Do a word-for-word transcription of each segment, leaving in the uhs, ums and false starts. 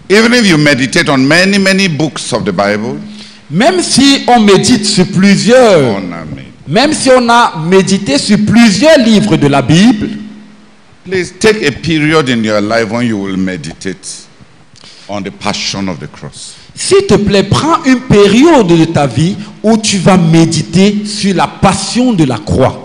Even if you meditate on many, many books of the Bible, même si on médite sur plusieurs, même si on a médité sur plusieurs livres de la Bible, please take a period in your life when you will meditate on the passion of the cross. S'il te plaît, prends une période de ta vie où tu vas méditer sur la passion de la croix.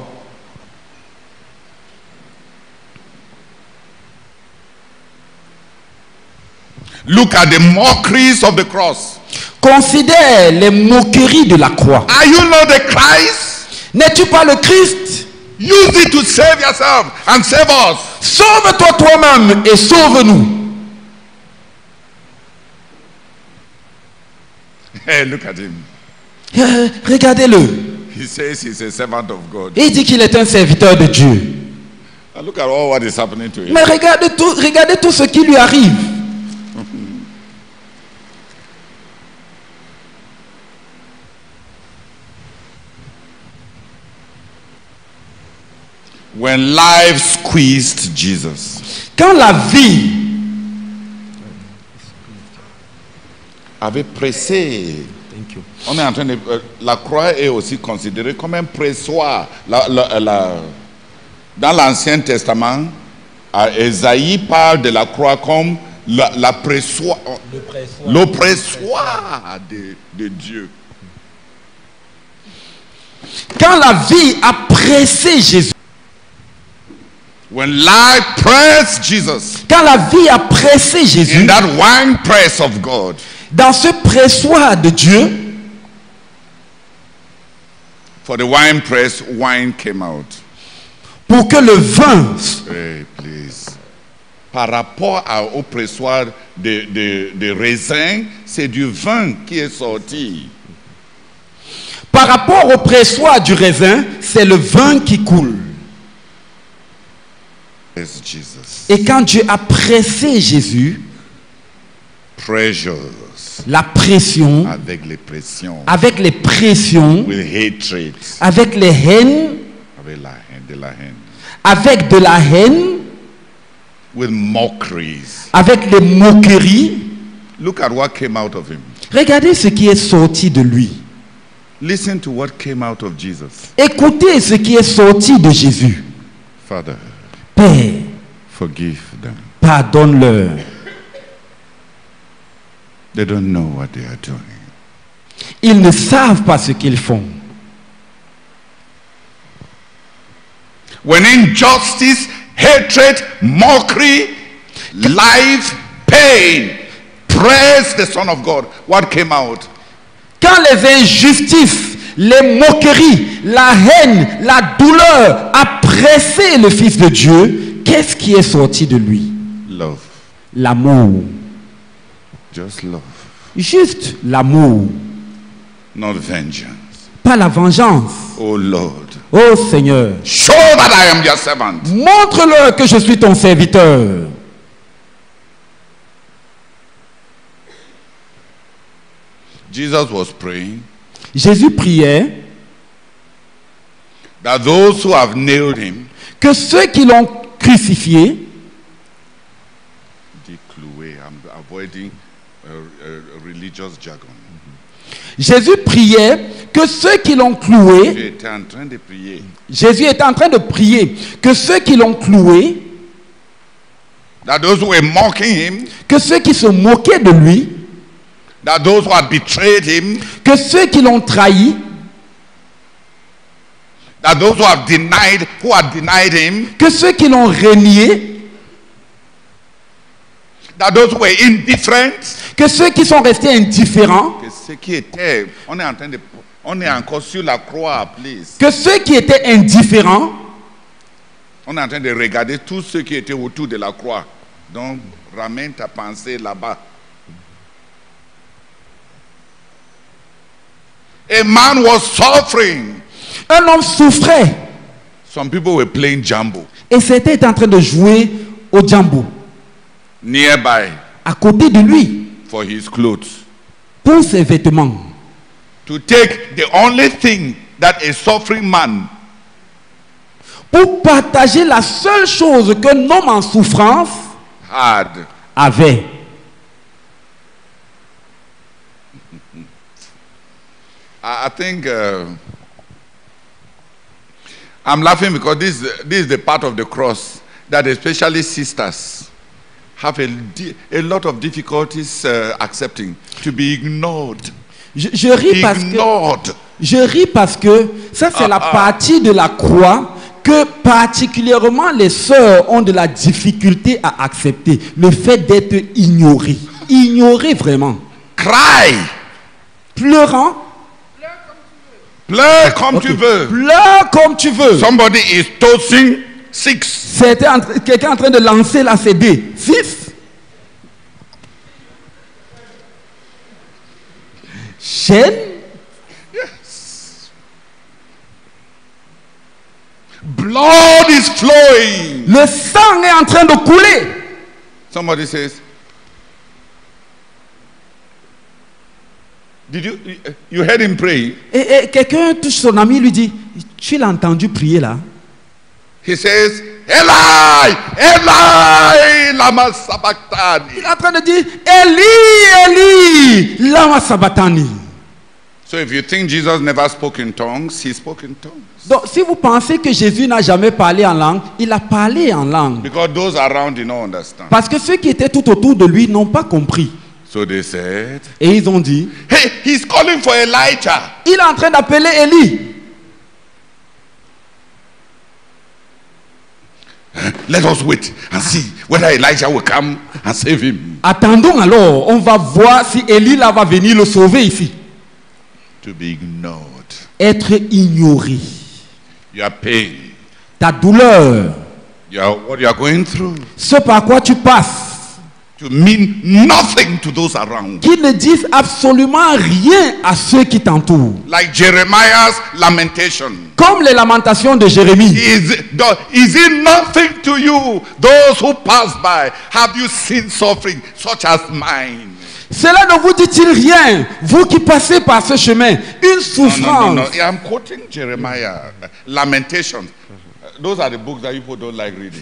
Look at the mockeries of the cross. Considère les moqueries de la croix. Are you not the Christ? N'es-tu pas le Christ? Use it to save yourself and save us. Sauve-toi toi-même et sauve-nous. Hey, look at him. Euh, Regardez-le. He says he's a servant of God. Il dit qu'il est un serviteur de Dieu. And look at all what is happening to him. Mais regardez tout, regardez tout ce qui lui arrive. When life squeezed Jesus, quand la vie avait pressé, on est en train de, euh, la croix est aussi considérée comme un pressoir. La, la, la, dans l'Ancien Testament, Ésaïe parle de la croix comme la, la pressoir, le pressoir de, de Dieu. Quand la vie a pressé Jésus, when life pressed Jesus, quand la vie a pressé Jésus, in that wine press of God, dans ce pressoir de Dieu, for the wine press, wine came out. pour que le vin, Hey, please. Par rapport à, au pressoir de, de, de raisin, c'est du vin qui est sorti. par rapport au pressoir du raisin, c'est le vin qui coule. Yes, Jesus. Et quand Dieu a pressé Jésus, Pressures la pression, avec les pressions, avec les pressions, with hatred, avec les haines, avec la haine, de la haine, avec de la haine, with mockeries. avec les moqueries. Look at what came out of him. Regardez ce qui est sorti de lui. Listen to what came out of Jesus. Écoutez ce qui est sorti de Jésus. Father, Père, forgive them. pardonne-leur. They don't know what they are doing. Ils ne savent pas ce qu'ils font. When injustice, hatred, mockery, life, pain pressed the Son of God, what came out? Quand les injustices, les moqueries, la haine, la douleur a pressé le Fils de Dieu, qu'est-ce qui est sorti de lui? Love. L'amour. Just love. Juste l'amour. Not vengeance. Pas la vengeance. Oh Lord. Oh Seigneur, Show that I am your servant. montre-leur que je suis ton serviteur. Jesus was praying Jésus priait that those who have nailed him, que ceux qui l'ont crucifié, decloué, I'm avoiding a, a religious jargon. Jésus priait que ceux qui l'ont cloué, J'étais en train de prier. Jésus était en train de prier que ceux qui l'ont cloué, That those who were mocking him, que ceux qui se moquaient de lui, that those who had betrayed him, que ceux qui l'ont trahi, that those who have denied, who had denied him, que ceux qui l'ont renié, that those who were indifferent, que ceux qui sont restés indifférents, que ceux qui étaient, on est en train de, on est encore sur la croix, please. que ceux qui étaient indifférents, On est en train de regarder tous ceux qui étaient autour de la croix. Donc, ramène ta pensée là-bas. A man was suffering. un homme souffrait Some people were playing jambo et c'était en train de jouer au jambo nearby à côté de lui for his clothes. pour ses vêtements. To take the only thing that a suffering man Pour partager la seule chose qu'un homme en souffrance had, avait. I, I think uh, I'm laughing because this, this is the part of the cross that especially sisters have a, a lot of difficulties uh, accepting, to be ignored. Je, je ris parce ignored. que je ris parce que ça c'est Ah, la ah. partie de la croix que particulièrement les sœurs ont de la difficulté à accepter, le fait d'être ignorées, ignorées vraiment, Cry. pleurant, Pleure comme Ok. tu veux. pleure comme tu veux. Somebody is tossing six. C'était en tra- quelqu'un en train de lancer la C D. Six. Chaîne. Blood is flowing. Le sang est en train de couler. Somebody says, Did you you heard him pray? Et, et quelqu'un touche son ami et lui dit, tu l'as entendu prier là? He says, Eli, Eli, lama sabachthani. Il est en train de dire, Eli, Eli, lama sabachthani. So if you think Jesus never spoke in tongues, he spoke in tongues. Donc si vous pensez que Jésus n'a jamais parlé en langue, il a parlé en langue. Because those around did not understand. Parce que ceux qui étaient tout autour de lui n'ont pas compris. So they said, Et ils ont dit, hey, he's calling for Elijah. il est en train d'appeler Élie. Let us wait and see whether Elijah will come and save him. Attendons alors, on va voir si Élie là va venir le sauver ici. To be ignored. Être ignoré. Your pain, Ta douleur, your, what you are going through, ce par quoi tu passes, to mean nothing to those around. qui ne disent absolument rien à ceux qui t'entourent. Like Jeremiah's lamentation. Comme les lamentations de Jérémie. Is, is it nothing to you, those who pass by? Have you seen suffering such as mine? Cela ne vous dit-il rien, vous qui passez par ce chemin, une No, no, souffrance. no, no. I'm quoting Jeremiah. uh, Lamentation. Uh, Those are the books that people don't like reading.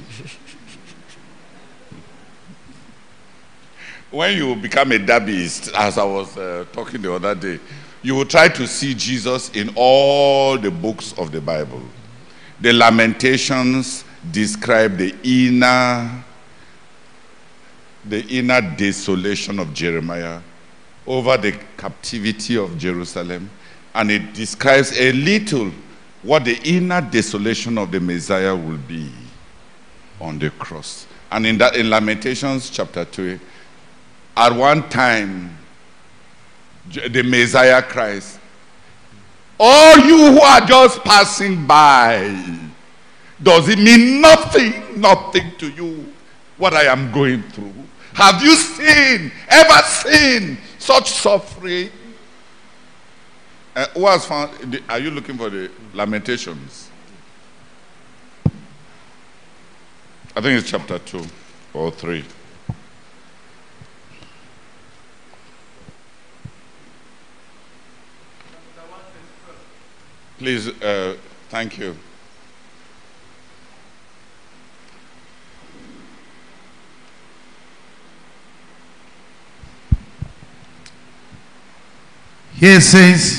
When you become a Dabbyist, as I was uh, talking the other day, you will try to see Jesus in all the books of the Bible. The Lamentations describe the inner, the inner desolation of Jeremiah over the captivity of Jerusalem, and it describes a little what the inner desolation of the Messiah will be on the cross. And in that, in Lamentations chapter two, at one time, J- the Messiah cries, all you who are just passing by, does it mean nothing, nothing to you, what I am going through? Have you seen, ever seen such suffering? Uh, who has found, the- are you looking for the Lamentations? I think it's chapter two or three. Please, uh, thank you. Here it says,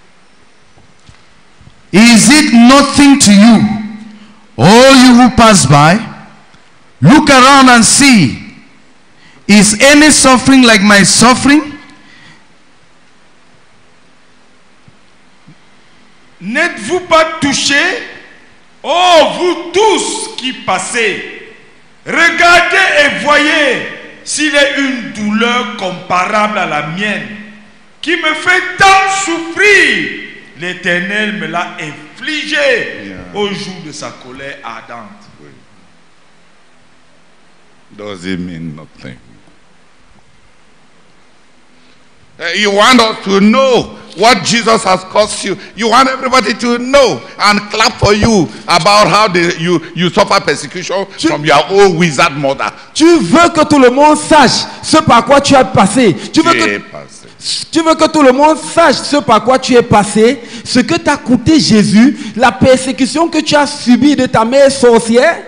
is it nothing to you, all you who pass by? Look around and see. Is any suffering like my suffering? N'êtes-vous pas touchés, oh vous tous qui passez? Regardez et voyez s'il est une douleur comparable à la mienne, qui me fait tant souffrir. L'Éternel me l'a infligé Yeah. au jour de sa colère ardente. Does it mean nothing? Uh, you want us to know what Jesus has cost you. You want everybody to know and clap for you about how they, you, you suffer persecution Tu- from your old wizard mother. Tu veux que tout le monde sache ce par quoi tu as passé. Tu veux J'ai que, passé. tu veux que tout le monde sache ce par quoi tu es passé, ce que t'a coûté Jésus, la persécution que tu as subie de ta mère sorcière.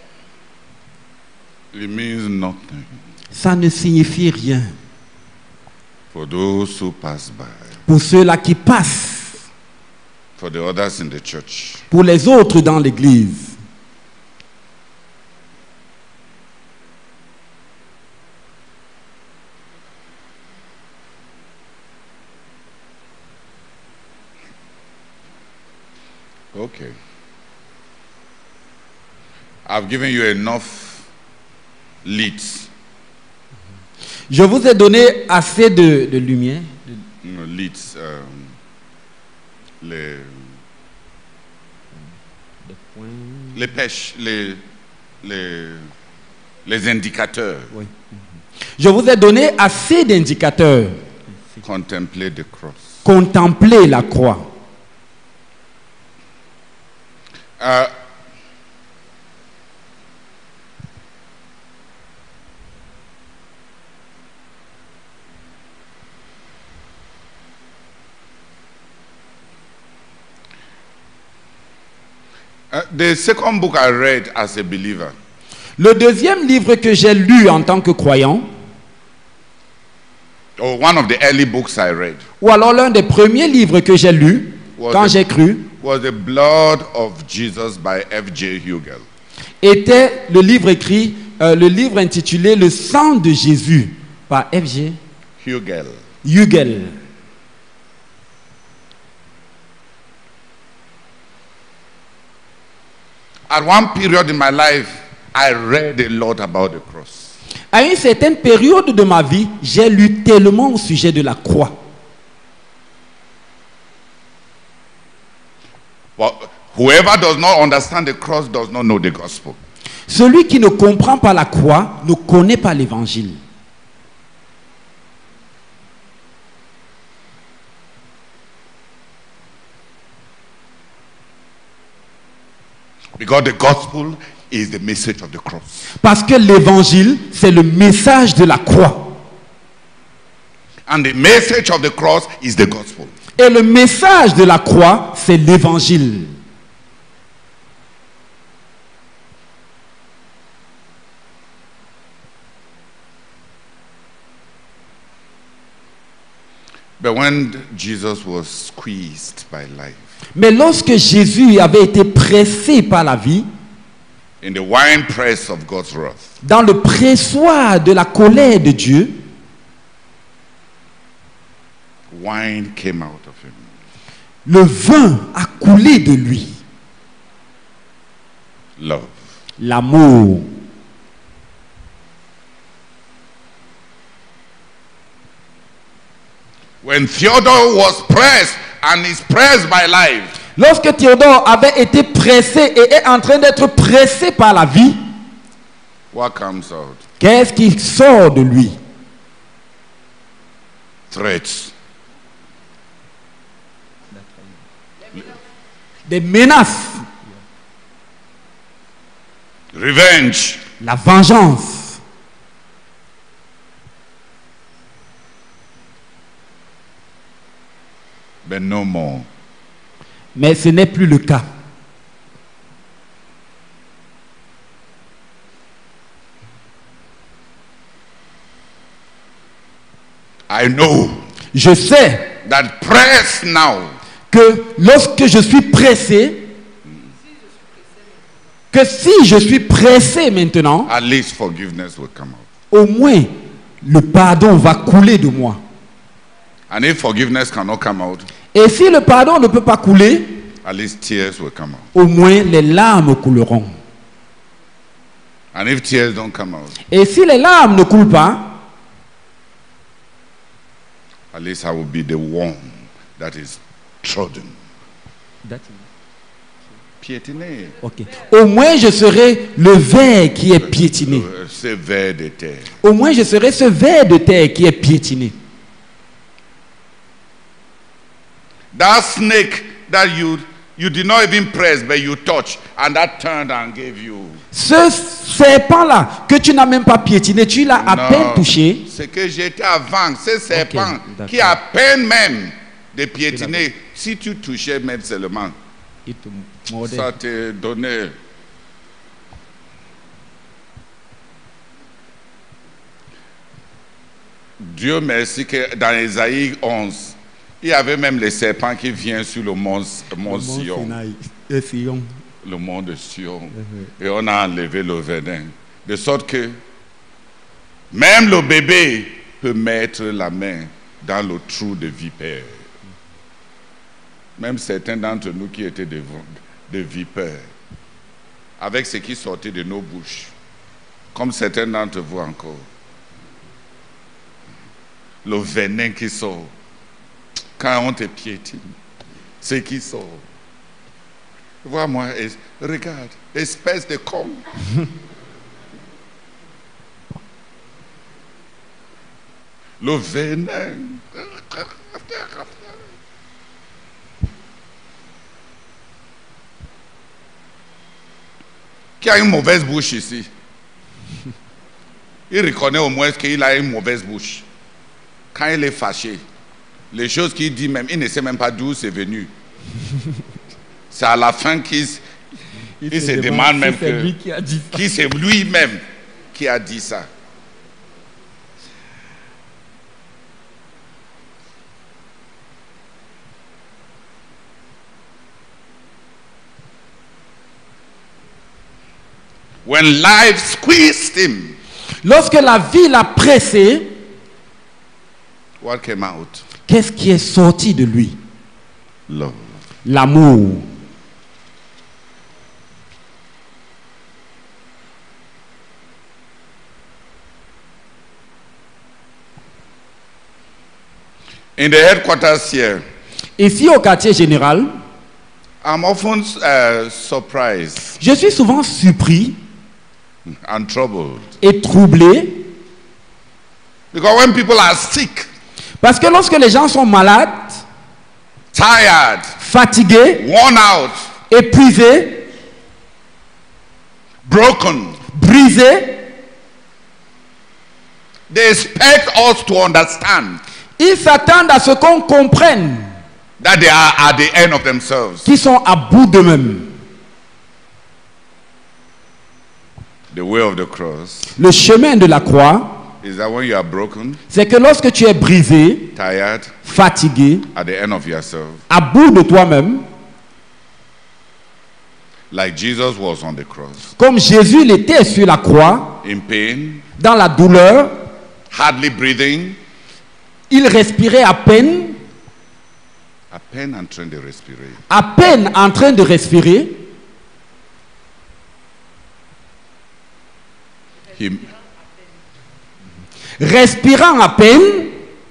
It means nothing Ça ne signifie rien for those who pass by. pour ceux-là qui passent. For the others in the church. Pour les autres dans l'église. Okay. I've given you enough leads. Je vous ai donné assez de, de lumière. No, leads. Um, les, les pêches, les, les, les indicateurs. Oui. Je vous ai donné assez d'indicateurs. Contempler the cross. Contempler la croix. Uh, uh, the second book I read as a believer. Le deuxième livre que j'ai lu en tant que croyant, or one of the early books I read, ou alors l'un des premiers livres que j'ai lu Was quand it- j'ai cru, was The Blood of Jesus by F J Hugel. était le livre écrit, euh, le livre intitulé Le sang de Jésus par F J Hugel. Hugel. At one period in my life, I read a lot about the cross. À une certaine période de ma vie, j'ai lu tellement au sujet de la croix. But whoever does not understand the cross does not know the gospel. Celui qui ne comprend pas la croix ne connaît pas l'évangile. Because the gospel is the message of the cross. Parce que l'évangile, c'est le message de la croix. And the message of the cross is the gospel. Et le message de la croix, c'est l'évangile. But when Jesus was squeezed by life, Mais lorsque Jésus avait été pressé par la vie, in the wine press of God's wrath, dans le pressoir de la colère de Dieu, wine came out of him. le vin a coulé de lui. Love. L'amour. When Theodore was pressed and is pressed by life, Lorsque Théodore avait été pressé et est en train d'être pressé par la vie, what comes out? qu'est-ce qui sort de lui? Threats. Des menaces, Revenge. la vengeance. But no more. Mais ce n'est plus le cas. I know Je sais that press now que lorsque je suis pressé, que si je suis pressé maintenant, at least forgiveness will come out. au moins le pardon va couler de moi. And if forgiveness cannot come out, Et si le pardon ne peut pas couler, at least tears will come out. au moins les larmes couleront. And if tears don't come out, Et si les larmes ne coulent pas, at least I will be the one that is trodden. Piétiné. ok. Au moins je serai le ver qui est piétiné. Euh, C'est vers de terre. Au moins je serai ce ver de terre qui est piétiné. That snake that you you did not even press but you touched and that turned and gave you. Ce serpent-là que tu n'as même pas piétiné, tu l'as à Non, peine touché. ce que j'étais avant, ce serpent d'accord. qui a peine même de piétiner, si tu touchais même seulement, Il te mordait. ça te donnait. Dieu merci que dans Ésaïe onze, Il y avait même les serpents qui viennent sur le mont, mont Le mont Sion, Sinaï, euh, Sion. le mont de Sion, Mhm. et on a enlevé le venin, de sorte que même le bébé peut mettre la main dans le trou de vipère. Même certains d'entre nous qui étaient des, des vipères, avec ce qui sortait de nos bouches, comme certains d'entre vous encore. Le venin qui sort, quand on te piétine, ce qui sort. Vois-moi, es- regarde, espèce de con. Le venin. Qui a une mauvaise bouche ici? Il reconnaît au moins qu'il a une mauvaise bouche. Quand il est fâché, les choses qu'il dit même, il ne sait même pas d'où c'est venu. C'est à la fin qu'il il Il se demande même si c'est que lui qui a dit ça. qui c'est lui-même qui a dit ça. When life squeezed him, Lorsque la vie l'a pressé, what came out? qu'est-ce qui est sorti de lui? Love. L'amour. In the headquarters here, Ici au quartier général, I'm often uh, surprised je suis souvent surpris and troubled et troublé because when people are sick, parce que lorsque les gens sont malades, tired, fatigués, worn out, épuisés, broken, brisés, they expect us to understand ils s'attendent à ce qu'on comprenne that they are at the end of themselves. qu'ils sont à bout d'eux-mêmes. The way of the cross Le chemin de la croix, is that when you are broken, c'est que lorsque tu es brisé, tired, fatigué, at the end of yourself, à bout de toi-même, like Jesus was on the cross, comme Jésus l'était sur la croix, in pain, dans la douleur, hardly breathing, il respirait à peine, à peine en train de respirer. à peine en train de respirer, He, respirant à peine,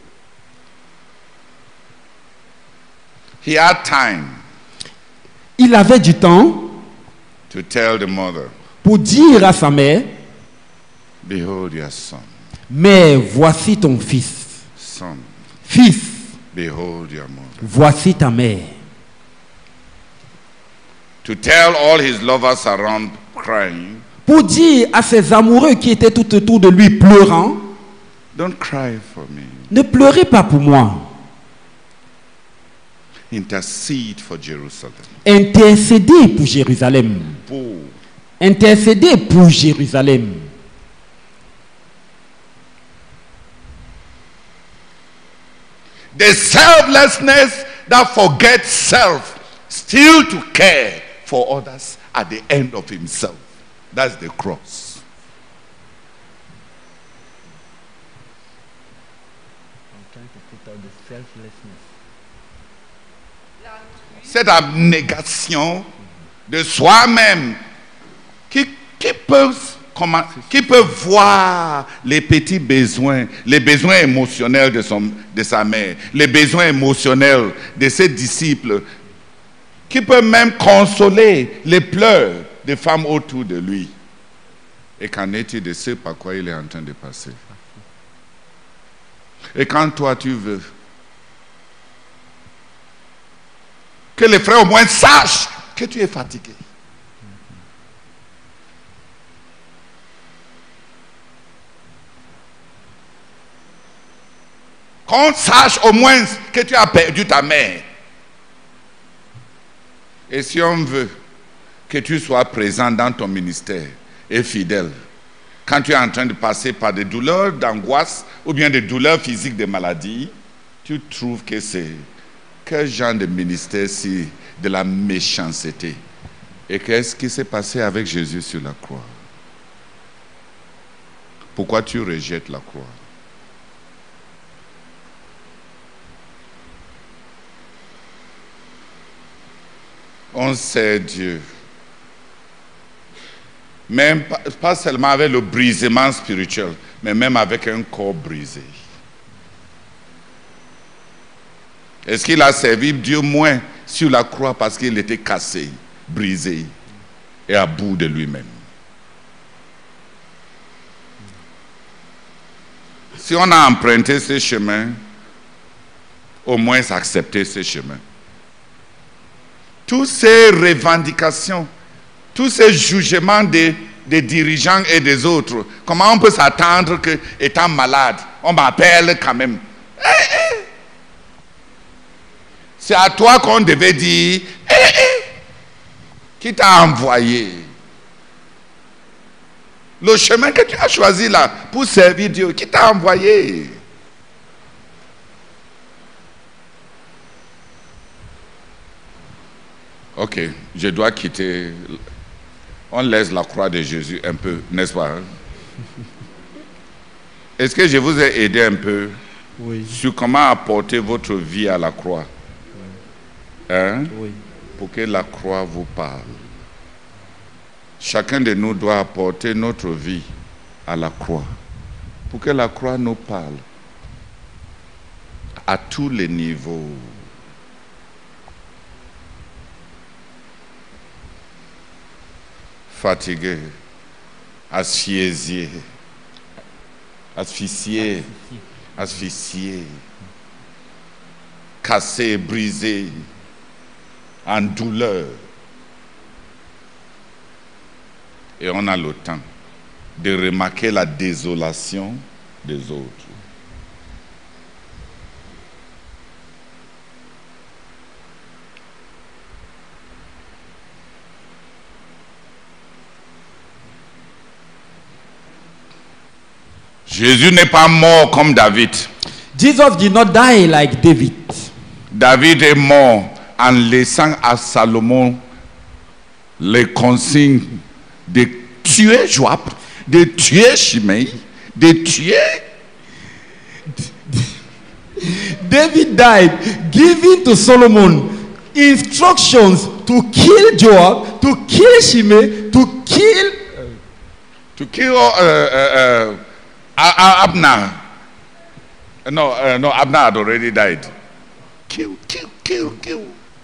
he had time il avait du temps to tell the mother, pour dire à sa mère, behold your son. mais voici ton fils. Son, Fils, behold your mother. voici ta mère. To tell all his lovers around crying, Pour dire à ses amoureux qui étaient tout autour de lui pleurant, don't cry for me. ne pleurez pas pour moi. Intercede for Jerusalem. Intercédez pour Jérusalem. Pour Intercédez pour Jérusalem. the selflessness that forgets self, still to care for others at the end of himself. That's the cross. Cette abnégation de soi-même qui, qui peut comment, qui peut voir les petits besoins, les besoins émotionnels de, son, de sa mère, les besoins émotionnels de ses disciples, qui peut même consoler les pleurs des femmes autour de lui. Et qu'en est-il de ce par quoi il est en train de passer? Et quand toi tu veux que les frères au moins sachent que tu es fatigué. Qu'on sache au moins que tu as perdu ta mère. Et si on veut que tu sois présent dans ton ministère et fidèle, quand tu es en train de passer par des douleurs d'angoisse ou bien des douleurs physiques, des maladies, tu trouves que c'est quel genre de ministère si de la méchanceté? Et qu'est-ce qui s'est passé avec Jésus sur la croix? Pourquoi tu rejettes la croix? On sait Dieu. Même pas, pas seulement avec le brisement spirituel, mais même avec un corps brisé. Est-ce qu'il a servi Dieu moins sur la croix parce qu'il était cassé, brisé et à bout de lui-même? Si on a emprunté ce chemin, au moins accepter ce chemin. Toutes ces revendications, tous ces jugements des, des dirigeants et des autres, comment on peut s'attendre que, étant malade, on m'appelle quand même? Eh, eh. C'est à toi qu'on devait dire, eh, eh. Qui t'a envoyé? Le chemin que tu as choisi là pour servir Dieu, qui t'a envoyé? Ok, je dois quitter. On laisse la croix de Jésus un peu, n'est-ce pas? Est-ce que je vous ai aidé un peu Oui. sur comment apporter votre vie à la croix? Hein? Oui. Pour que la croix vous parle. Chacun de nous doit apporter notre vie à la croix. Pour que la croix nous parle. À tous les niveaux. Fatigué, asphyxié, asphyxié, asphyxié, cassé, brisé, en douleur. Et on a le temps de remarquer la désolation des autres. Jésus n'est pas mort comme David. Jesus did not die like David. David est mort en laissant à Salomon les consignes de tuer Joab, de tuer Shimei, de tuer. David died, giving to Solomon instructions to kill Joab, to kill Shimei, to kill to kill uh, uh, uh, Abner. No, uh, no, Abner had already died. Kill, kill, kill, kill.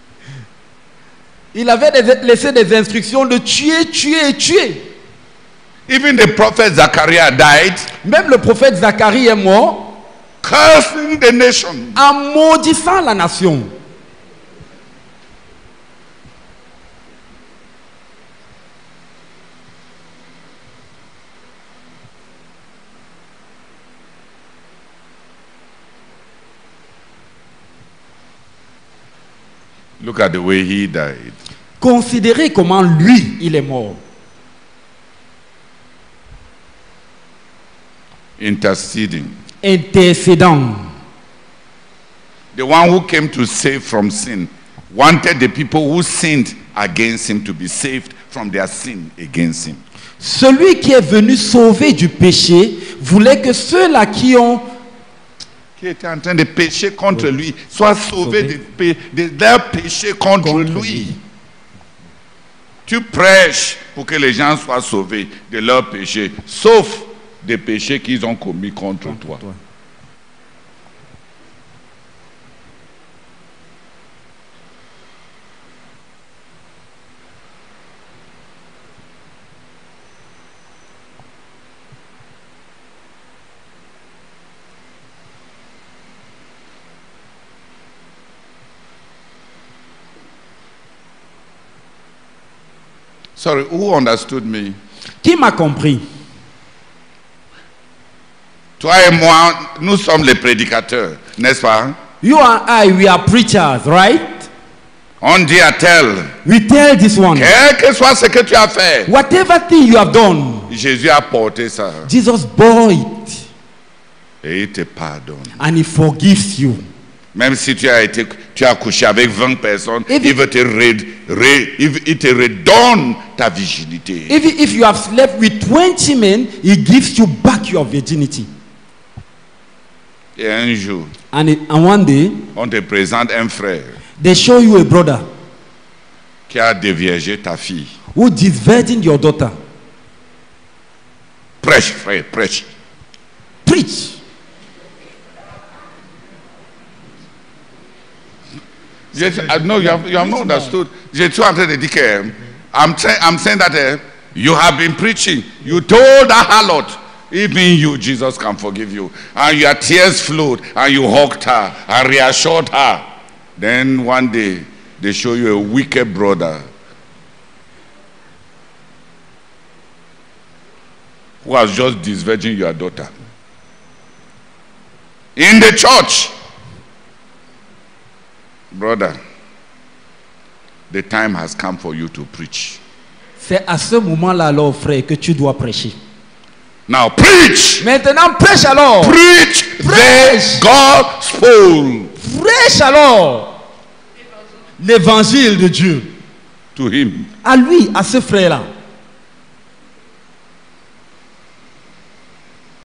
Il avait des, laissé des instructions de tuer, tuer et tuer. Even the prophet Zachariah died. Même le prophète Zacharie est mort. Cursing the nation. En maudissant la nation. Look at the way he died. Considérez comment lui, il est mort. Interceding. Intercédant. The one who came to save from sin wanted the people who sinned against him to be saved from their sin against him. Celui qui est venu sauver du péché voulait que ceux-là qui ont qui était en train de pécher contre lui soient sauvés de, de, de leur péché contre, contre lui. lui. Tu prêches pour que les gens soient sauvés de leur péché, sauf des péchés qu'ils ont commis contre, contre toi. toi. Sorry, who understood me? Qui m'a compris? Toi et moi, nous sommes les prédicateurs, n'est-ce pas? You and I, we are preachers, right? On dit à tel. We tell this one. Quel que soit ce que tu as fait. Whatever thing you have done. Jésus a porté ça. Jesus bore it. Et il te pardonne. And he forgives you. Même si tu as été, tu as couché avec vingt personnes, If il veut te re, re, il, il te redonne ta virginité. Even if you have slept with twenty men, he gives you back your virginity. Et un jour, And, it, and one day, on te présente un frère they show you a brother qui a déviergé ta fille. who disvirgin your daughter. Prêche, frère, prêche. Preach. Yes, I know you have, you have not understood. Je suis en train de dire que I'm, I'm saying that uh, you have been preaching. You told that harlot, even you, Jesus can forgive you. And your tears flowed, and you hugged her, and reassured her. Then one day, they show you a wicked brother who has just disvirgin your daughter. In the church. Brother, the time has come for you to preach. C'est à ce moment-là, alors, frère, que tu dois prêcher. Now preach! Maintenant, prêche alors. Preach Preach. the gospel Prêche alors l'évangile de Dieu. to him. À lui, à ce frère-là.